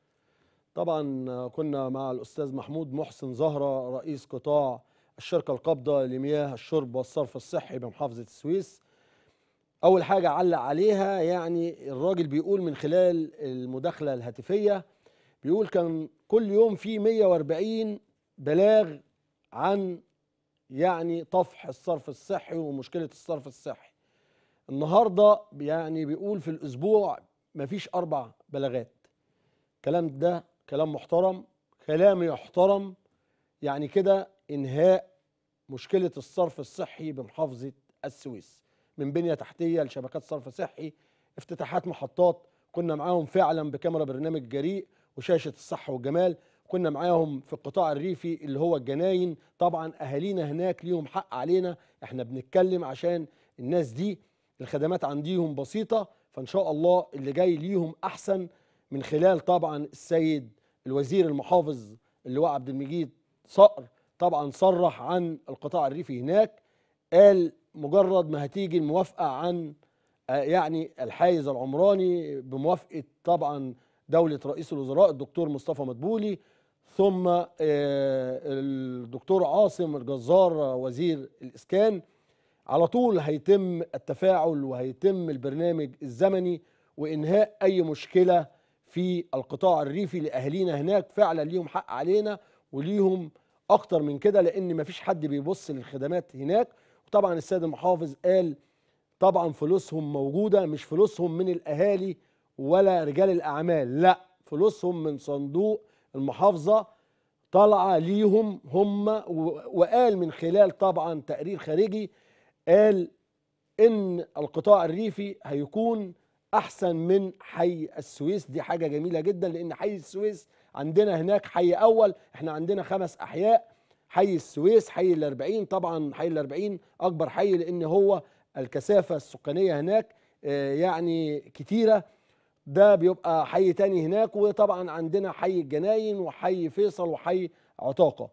طبعا كنا مع الاستاذ محمود محسن زهره رئيس قطاع الشركه القابضه لمياه الشرب والصرف الصحي بمحافظه السويس. اول حاجه علق عليها، يعني الراجل بيقول من خلال المداخله الهاتفيه، بيقول كان كل يوم في 140 بلاغ عن يعني طفح الصرف الصحي ومشكله الصرف الصحي. النهارده يعني بيقول في الاسبوع مفيش 4 بلاغات. الكلام ده كلام محترم، كلام يحترم. يعني كده انهاء مشكله الصرف الصحي بمحافظه السويس، من بنيه تحتيه لشبكات صرف صحي، افتتاحات محطات. كنا معاهم فعلا بكاميرا برنامج جريء وشاشه الصحه والجمال. كنا معاهم في القطاع الريفي اللي هو الجناين. طبعا اهالينا هناك ليهم حق علينا، احنا بنتكلم عشان الناس دي الخدمات عنديهم بسيطه، فان شاء الله اللي جاي ليهم احسن. من خلال طبعا السيد الوزير المحافظ اللواء عبد المجيد صقر طبعا صرح عن القطاع الريفي هناك، قال مجرد ما هتيجي الموافقه عن يعني الحيز العمراني بموافقه طبعا دوله رئيس الوزراء الدكتور مصطفى مدبولي، ثم الدكتور عاصم الجزار وزير الاسكان، على طول هيتم التفاعل وهيتم البرنامج الزمني وانهاء اي مشكله في القطاع الريفي لاهالينا هناك. فعلا ليهم حق علينا وليهم اكتر من كده، لان مفيش حد بيبص للخدمات هناك. وطبعا السيد المحافظ قال طبعا فلوسهم موجوده، مش فلوسهم من الاهالي ولا رجال الاعمال، لا، فلوسهم من صندوق المحافظه طالعه ليهم هم. وقال من خلال طبعا تقرير خارجي، قال ان القطاع الريفي هيكون احسن من حي السويس. دي حاجه جميله جدا، لان حي السويس عندنا هناك حي اول، احنا عندنا 5 احياء، حي السويس، حي ال40. طبعا حي ال40 اكبر حي لان هو الكثافه السكانيه هناك يعني كتيره، ده بيبقى حي تاني هناك. وطبعا عندنا حي الجناين وحي فيصل وحي عطاقه.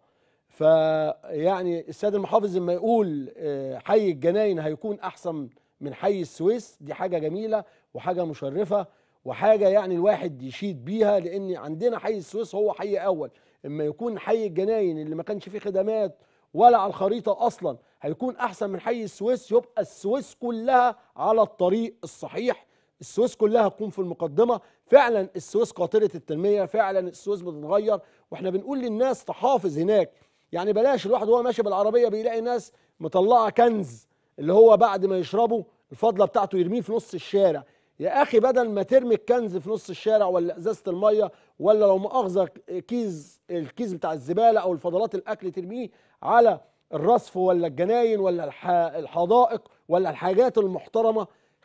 فيعني السيد المحافظ لما يقول حي الجناين هيكون احسن من حي السويس، دي حاجه جميله وحاجه مشرفه وحاجه يعني الواحد يشيد بيها، لان عندنا حي السويس هو حي اول. اما يكون حي الجناين اللي ما كانش فيه خدمات ولا على الخريطه اصلا هيكون احسن من حي السويس، يبقى السويس كلها على الطريق الصحيح، السويس كلها هتكون في المقدمه. فعلا السويس قاطره التنميه، فعلا السويس بتتغير، واحنا بنقول للناس تحافظ هناك. يعني بلاش الواحد وهو ماشي بالعربيه بيلاقي ناس مطلعه كنز اللي هو بعد ما يشربوا الفضله بتاعته يرميه في نص الشارع. يا اخي بدل ما ترمي الكنز في نص الشارع ولا ازازه الميه ولا لو مؤاخذه الكيس بتاع الزباله او الفضلات الاكل ترميه على الرصف ولا الجناين ولا الحدائق ولا الحاجات المحترمه.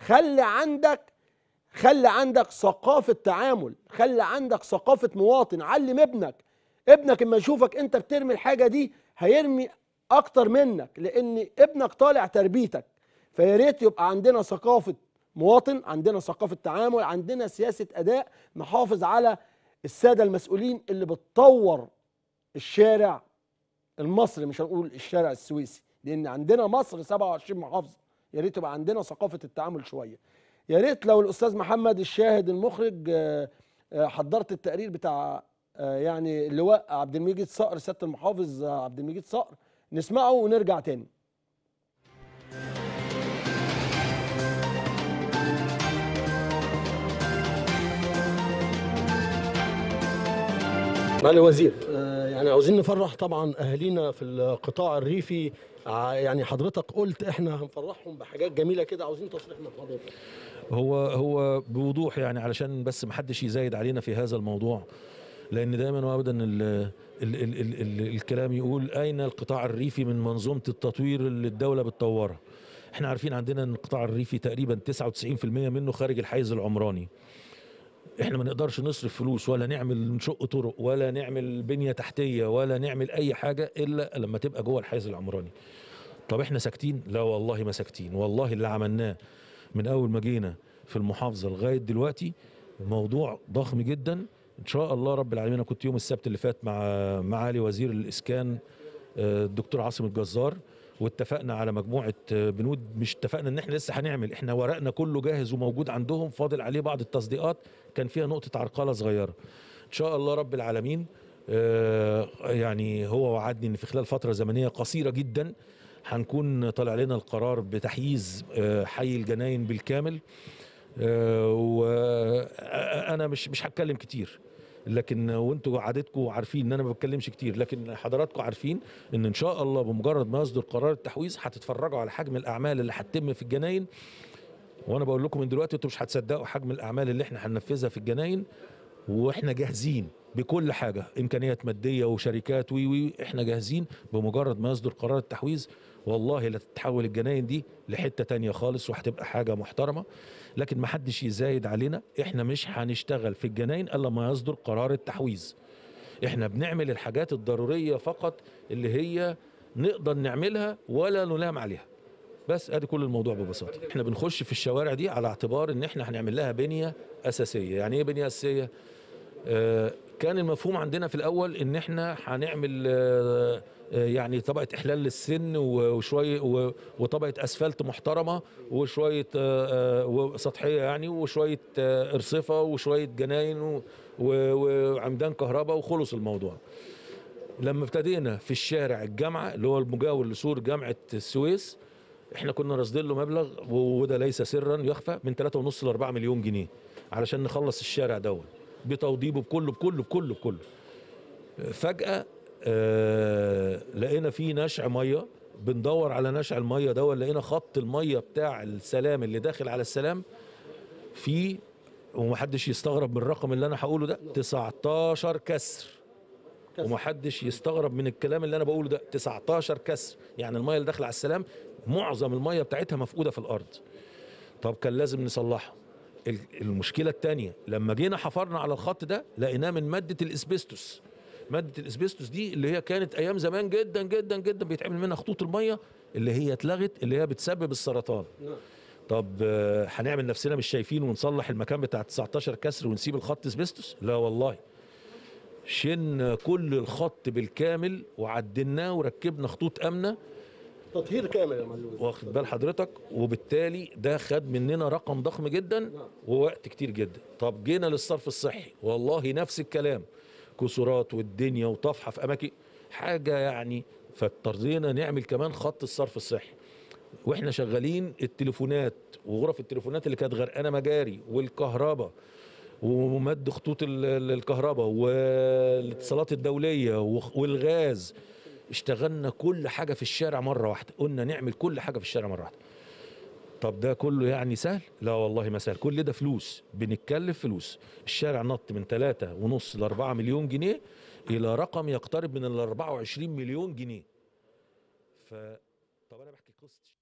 خلي عندك ثقافه تعامل، خلي عندك ثقافه مواطن. علم ابنك اما يشوفك انت بترمي الحاجه دي هيرمي اكتر منك، لان ابنك طالع تربيتك. فيا ريت يبقى عندنا ثقافه مواطن، عندنا ثقافه تعامل، عندنا سياسه اداء، نحافظ على الساده المسؤولين اللي بتطور الشارع المصري، مش هنقول الشارع السويسي، لان عندنا مصر 27 محافظه. يا ريت يبقى عندنا ثقافه التعامل شويه. يا ريت لو الاستاذ محمد الشاهد المخرج حضرت التقرير بتاع يعني اللواء عبد المجيد صقر، سياده المحافظ عبد المجيد صقر، نسمعه ونرجع تاني. معالي الوزير، يعني عاوزين نفرح طبعا اهالينا في القطاع الريفي. يعني حضرتك قلت احنا هنفرحهم بحاجات جميله كده، عاوزين تصريح من حضرتك. هو بوضوح يعني علشان بس ما حدش يزايد علينا في هذا الموضوع. لان دائما وابدا الكلام يقول اين القطاع الريفي من منظومه التطوير اللي الدوله بتطورها. احنا عارفين عندنا ان القطاع الريفي تقريبا 99% منه خارج الحيز العمراني. احنا ما نقدرش نصرف فلوس ولا نعمل نشق طرق ولا نعمل بنية تحتية ولا نعمل اي حاجة الا لما تبقى جوه الحيز العمراني. طب احنا ساكتين؟ لا والله ما ساكتين. والله اللي عملناه من اول ما جينا في المحافظة لغاية دلوقتي موضوع ضخم جدا. ان شاء الله رب العالمين. انا كنت يوم السبت اللي فات مع معالي وزير الاسكان الدكتور عاصم الجزار، واتفقنا على مجموعة بنود. مش اتفقنا ان احنا لسه هنعمل، احنا ورقنا كله جاهز وموجود عندهم، فاضل عليه بعض التصديقات كان فيها نقطة عرقلة صغيرة. ان شاء الله رب العالمين يعني هو وعدني ان في خلال فترة زمنية قصيرة جدا هنكون طالع لنا القرار بتحييز حي الجناين بالكامل. وانا مش هتكلم كتير، لكن وانتوا عادتكم عارفين ان انا ما بتكلمش كتير، لكن حضراتكم عارفين ان شاء الله بمجرد ما يصدر قرار التحويز هتتفرجوا على حجم الاعمال اللي هتتم في الجناين. وانا بقول لكم من دلوقتي انتوا مش هتصدقوا حجم الاعمال اللي احنا هننفذها في الجناين، واحنا جاهزين بكل حاجه، امكانيات ماديه وشركات احنا جاهزين بمجرد ما يصدر قرار التحويز. والله لا تتحول الجناين دي لحته تانية خالص، وهتبقى حاجه محترمه. لكن ما حدش يزايد علينا، احنا مش هنشتغل في الجناين الا ما يصدر قرار التحويز. احنا بنعمل الحاجات الضروريه فقط اللي هي نقدر نعملها ولا نلام عليها. بس ادي كل الموضوع ببساطه. احنا بنخش في الشوارع دي على اعتبار ان احنا هنعمل لها بنيه اساسيه. يعني ايه بنيه اساسيه؟ كان المفهوم عندنا في الاول ان احنا هنعمل يعني طبقه احلال للسن وشويه وطبقه اسفلت محترمه وشويه سطحيه يعني، وشويه ارصفه وشويه جناين وعمدان كهرباء وخلص الموضوع. لما ابتدينا في الشارع الجامعه اللي هو المجاور لسور جامعه السويس، احنا كنا راصدين له مبلغ وده ليس سرا يخفى من 3.5 ل 4 مليون جنيه علشان نخلص الشارع دوت بتوضيبه بكله. فجأة لقينا فيه نشع ميه، بندور على نشع الميه دوت، لقينا خط الميه بتاع السلام اللي داخل على السلام فيه، ومحدش يستغرب من الرقم اللي انا هقوله ده، 19 كسر. ومحدش يستغرب من الكلام اللي انا بقوله ده، 19 كسر. يعني الميه اللي داخله على السلام معظم الميه بتاعتها مفقوده في الارض. طب كان لازم نصلحها. المشكله الثانيه لما جينا حفرنا على الخط ده لقيناه من ماده الاسبستوس. ماده الاسبستوس دي اللي هي كانت ايام زمان جدا جدا جدا بيتعمل منها خطوط الميه اللي هي اتلغت، اللي هي بتسبب السرطان. طب هنعمل نفسنا مش شايفين ونصلح المكان بتاع 19 كسر ونسيب الخط اسبستوس؟ لا والله، شلنا كل الخط بالكامل وعدلناه وركبنا خطوط امنه، تطهير كامل يا معلم. واخد بال حضرتك؟ وبالتالي ده خد مننا رقم ضخم جدا ووقت كتير جدا. طب جينا للصرف الصحي، والله نفس الكلام، كسورات والدنيا وطفحه في اماكن حاجه يعني. فاضطرينا نعمل كمان خط الصرف الصحي واحنا شغالين التليفونات وغرف التليفونات اللي كانت غرقانه مجاري، والكهرباء ومد خطوط الكهرباء والاتصالات الدوليه والغاز. اشتغلنا كل حاجه في الشارع مره واحده، قلنا نعمل كل حاجه في الشارع مره واحده. طب ده كله يعني سهل؟ لا والله ما سهل. كل ده فلوس، بنتكلف فلوس. الشارع نط من 3.5 ل 4 مليون جنيه الى رقم يقترب من ال 24 مليون جنيه. طب انا بحكي قصه.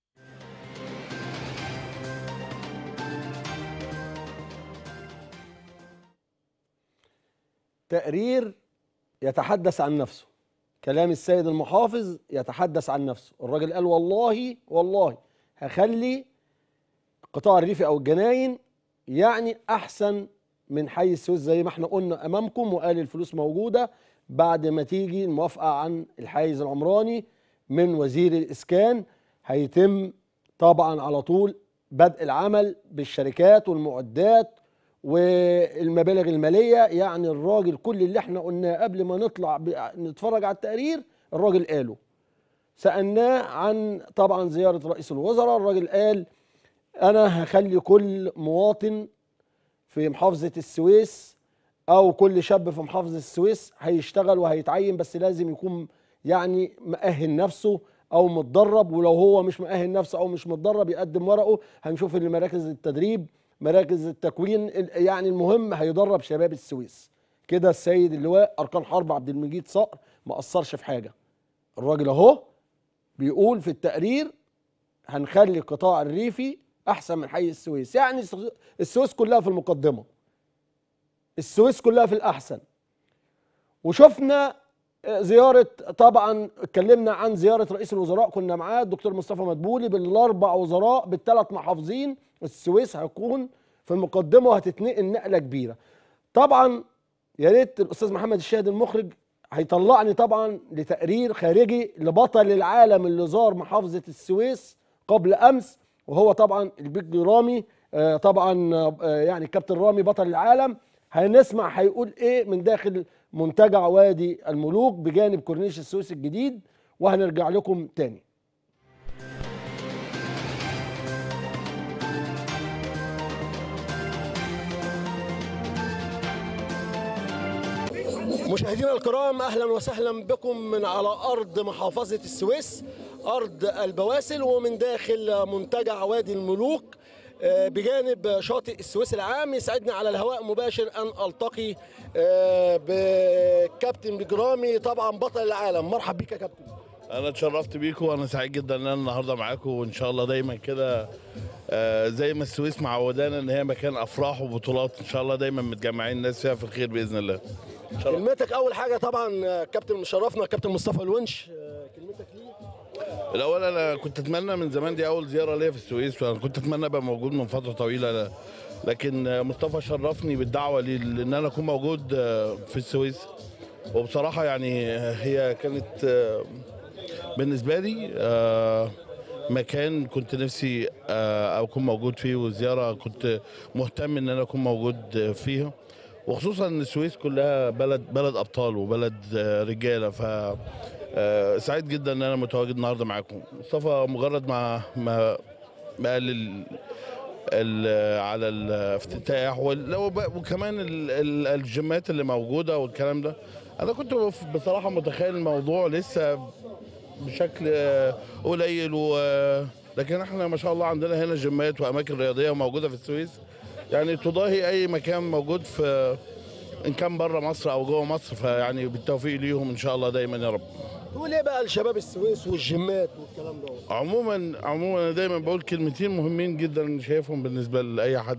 تقرير يتحدث عن نفسه، كلام السيد المحافظ يتحدث عن نفسه. الراجل قال والله هخلي القطاع الريفي او الجناين يعني احسن من حي السويس زي ما احنا قلنا امامكم، وقال الفلوس موجوده بعد ما تيجي الموافقه عن الحيز العمراني من وزير الاسكان. هيتم طبعا على طول بدء العمل بالشركات والمعدات والمبالغ الماليه. يعني الراجل كل اللي احنا قلناه قبل ما نطلع نتفرج على التقرير الراجل قاله. سالناه عن طبعا زياره رئيس الوزراء، الراجل قال انا هخلي كل مواطن في محافظه السويس او كل شاب في محافظه السويس هيشتغل وهيتعين، بس لازم يكون يعني مؤهل نفسه او متدرب، ولو هو مش مؤهل نفسه او مش متدرب يقدم ورقه. هنشوف ان مراكز التدريب، مراكز التكوين، يعني المهم هيدرب شباب السويس. كده السيد اللواء اركان حرب عبد المجيد صقر ما قصرش في حاجه. الراجل اهو بيقول في التقرير هنخلي القطاع الريفي احسن من حي السويس، يعني السويس كلها في المقدمه، السويس كلها في الاحسن. وشفنا زياره، طبعا اتكلمنا عن زياره رئيس الوزراء، كنا معاه الدكتور مصطفى مدبولي بالاربع وزراء بالثلاث محافظين. السويس هيكون في المقدمه وهتتنقل نقله كبيره. طبعا يا ريت الاستاذ محمد الشاهد المخرج هيطلعني طبعا لتقرير خارجي لبطل العالم اللي زار محافظه السويس قبل امس، وهو طبعا البيج رامي. طبعا يعني كابتن رامي بطل العالم. هنسمع هيقول ايه من داخل منتجع وادي الملوك بجانب كورنيش السويس الجديد، وهنرجع لكم تاني. مشاهدينا الكرام، اهلا وسهلا بكم من على ارض محافظه السويس، ارض البواسل، ومن داخل منتجع وادي الملوك بجانب شاطئ السويس العام. يسعدني على الهواء مباشر ان التقي بكابتن بجرامي، طبعا بطل العالم. مرحب بيك يا كابتن. انا اتشرفت بيكم وانا سعيد جدا ان انا النهارده معاكم، وان شاء الله دايما كده زي ما السويس معودانا ان هي مكان افراح وبطولات، ان شاء الله دايما متجمعين الناس فيها في الخير باذن الله. كلمتك اول حاجه طبعا كابتن مشرفنا كابتن مصطفى الونش، كلمتك ليه؟ الاول انا كنت اتمنى من زمان، دي اول زياره ليا في السويس، وانا كنت اتمنى ابقى موجود من فتره طويله، لكن مصطفى شرفني بالدعوه لي ان انا اكون موجود في السويس. وبصراحه يعني هي كانت بالنسبه لي مكان كنت نفسي اكون موجود فيه، وزياره كنت مهتم ان انا اكون موجود فيها، وخصوصا ان السويس كلها بلد ابطال وبلد رجاله. ف سعيد جدا ان انا متواجد النهارده معاكم. مصطفى مجرد ما قال على الافتتاح وكمان الجيمات اللي موجوده والكلام ده، انا كنت بصراحه متخيل الموضوع لسه بشكل قليل، لكن احنا ما شاء الله عندنا هنا جيمات واماكن رياضيه موجوده في السويس يعني تضاهي اي مكان موجود في ان كان بره مصر او جوه مصر. فيعني بالتوفيق ليهم ان شاء الله دايما يا رب. تقول ايه بقى لشباب السويس والجيمات والكلام ده؟ عموما انا دايما بقول كلمتين مهمين جدا شايفهم بالنسبه لاي حد.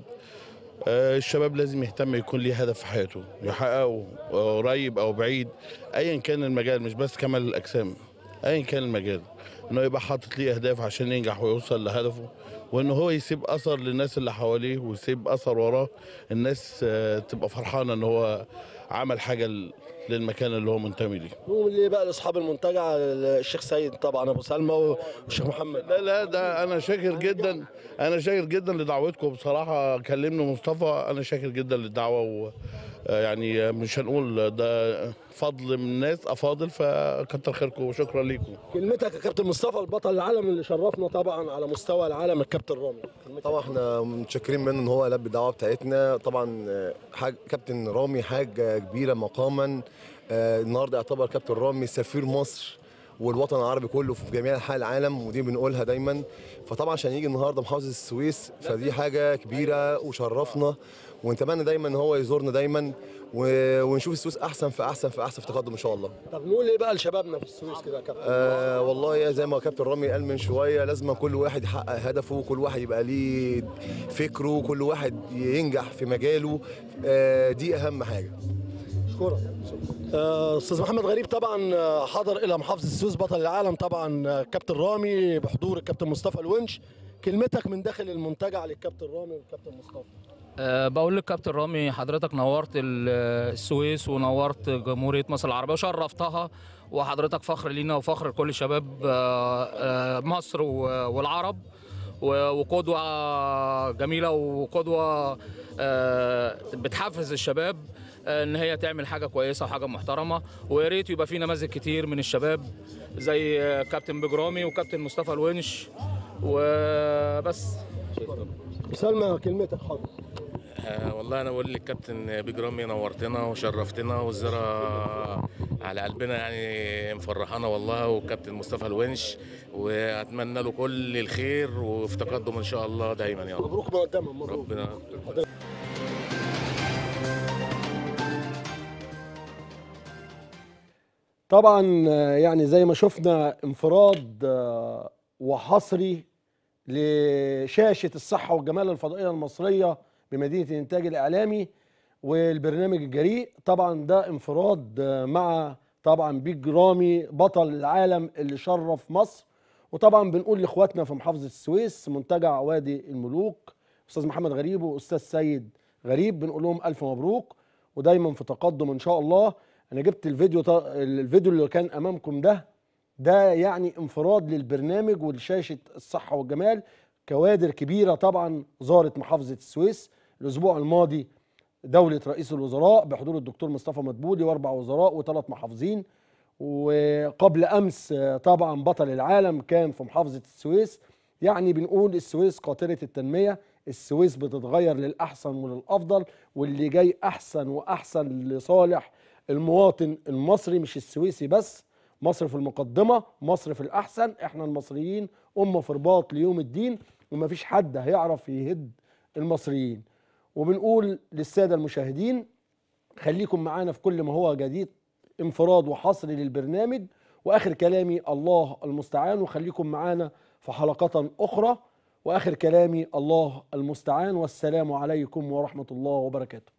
الشباب لازم يهتم يكون ليه هدف في حياته يحققه قريب او بعيد، ايا كان المجال، مش بس كمال الاجسام، ايا كان المجال، انه يبقى حاطط ليه اهداف عشان ينجح ويوصل لهدفه، وان هو يسيب اثر للناس اللي حواليه ويسيب اثر وراه، الناس تبقى فرحانه ان هو عمل حاجه للمكان اللي هو منتمي ليه. نقول ليه بقى لاصحاب المنتجع، الشيخ سيد طبعا ابو سلمى والشيخ محمد؟ لا ده انا شاكر جدا، انا شاكر جدا لدعوتكم بصراحه. كلمني مصطفى، انا شاكر جدا للدعوه، يعني مش هنقول ده فضل من ناس افاضل، فكتر خيركم وشكرا لكم. كلمتك يا كابتن مصطفى البطل العالم اللي شرفنا طبعا على مستوى العالم، الكابتن رامي. طبعا احنا متشكرين منه ان هو لبى الدعوه بتاعتنا. طبعا كابتن رامي حاجه كبيره مقاما، النهارده يعتبر كابتن رامي سفير مصر والوطن العربي كله في جميع انحاء العالم، ودي بنقولها دايما. فطبعا عشان يجي النهارده محافظه السويس فدي حاجه كبيره وشرفنا، ونتمنى دايما ان هو يزورنا دايما ونشوف السويس احسن فاحسن فاحسن في تقدم ان شاء الله. طب نقول ايه بقى لشبابنا في السويس كده يا كابتن؟ والله زي ما كابتن رامي قال من شويه، لازم كل واحد يحقق هدفه، كل واحد يبقى ليه فكره، كل واحد ينجح في مجاله، دي اهم حاجه. اشكرك. استاذ محمد غريب طبعا حضر الى محافظه السويس بطل العالم، طبعا كابتن رامي بحضور الكابتن مصطفى الونش. كلمتك من داخل المنتجع للكابتن رامي والكابتن مصطفى. بقول للكابتن رامي حضرتك نورت السويس ونورت جمهورية مصر العربية وشرفتها، وحضرتك فخر لينا وفخر لكل شباب مصر والعرب، وقدوة جميلة وقدوة بتحفز الشباب ان هي تعمل حاجة كويسة وحاجة محترمة. ويا ريت يبقى في نماذج كتير من الشباب زي كابتن بجرامي وكابتن مصطفى الونش وبس. سلمى كلمتك حاضر. والله انا بقول للكابتن بجرامي نورتنا وشرفتنا، والزياره على قلبنا يعني مفرحانا والله، والكابتن مصطفى الونش، واتمنى له كل الخير وفي تقدم ان شاء الله دايما يا رب. مبروك مقدما. ربنا طبعا يعني زي ما شفنا انفراد وحصري لشاشة الصحة والجمال الفضائية المصرية بمدينة الإنتاج الإعلامي والبرنامج الجريء. طبعا ده انفراد مع طبعا بيج رامي بطل العالم اللي شرف مصر. وطبعا بنقول لاخواتنا في محافظة السويس منتجع وادي الملوك أستاذ محمد غريب وأستاذ سيد غريب، بنقول لهم ألف مبروك ودايما في تقدم إن شاء الله. أنا جبت الفيديو اللي كان أمامكم ده يعني انفراد للبرنامج ولشاشة الصحة والجمال. كوادر كبيرة طبعا زارت محافظة السويس الأسبوع الماضي، دولة رئيس الوزراء بحضور الدكتور مصطفى مدبولي و4 وزراء و3 محافظين. وقبل أمس طبعا بطل العالم كان في محافظة السويس. يعني بنقول السويس قاطرة التنمية، السويس بتتغير للأحسن وللأفضل، واللي جاي أحسن وأحسن لصالح المواطن المصري مش السويسي بس. مصر في المقدمة، مصر في الأحسن، احنا المصريين أمة في رباط ليوم الدين، ومفيش حد هيعرف يهد المصريين. وبنقول للسادة المشاهدين خليكم معانا في كل ما هو جديد انفراد وحصري للبرنامج. وآخر كلامي الله المستعان، وخليكم معانا في حلقات أخرى. وآخر كلامي الله المستعان، والسلام عليكم ورحمة الله وبركاته.